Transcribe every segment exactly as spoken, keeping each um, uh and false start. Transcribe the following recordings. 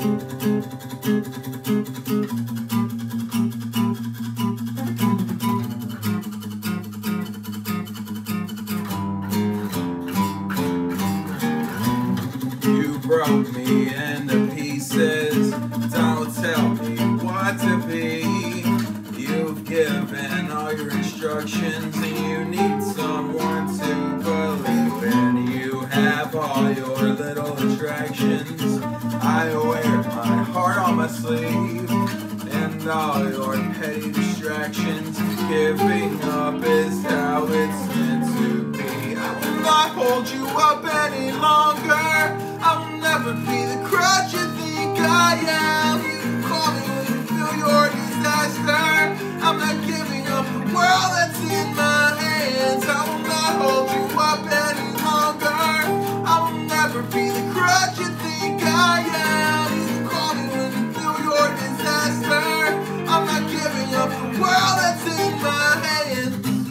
You broke me into pieces, don't tell me what to be. You've given all your instructions and you need someone to believe in. You have all your little attractions, I wear my heart on my sleeve. And all your petty distractions, giving up is how it's meant to be. I will not hold you up any longer. I will never be the crutch you think I am. You can call me when you feel your disaster. I'm not giving up the world that's in my hands. I will not hold you up any longer. I will never be the crutch you think I am. You can call me when you feel your disaster. I'm not giving up the world that's in my hands.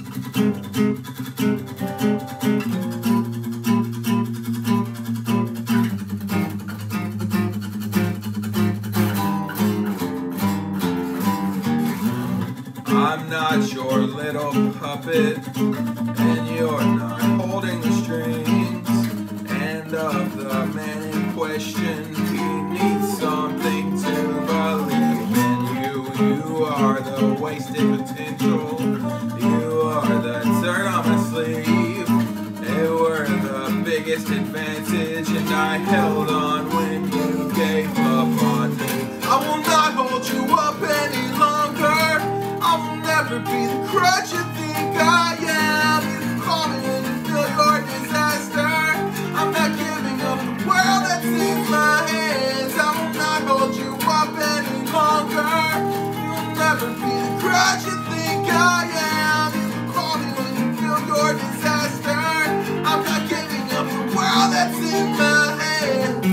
I'm not your little puppet, and you're not holding the strings. And of the man in question, he needs something to believe in. You, you are the wasted potential. You are the dirt on my sleeve. They were the biggest advantage, and I held on when you gave up on me. I will not hold you up any longer. I will never be the crutch you think I am. You can call me when you feel your disaster. I'm not giving up the world that's in my hands. I will not hold you up any longer. You will never be the crutch you think I am. You can call me when you feel your disaster. I'm not giving up the world that's in my hands.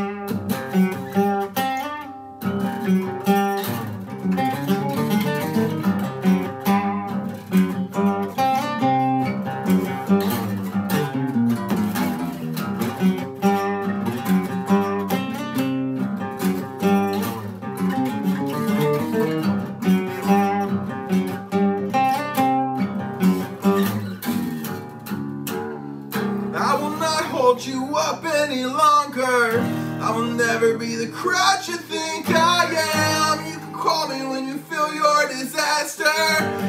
I will not hold you up any longer. I will never be the crutch you think I am. You can call me when you feel your disaster.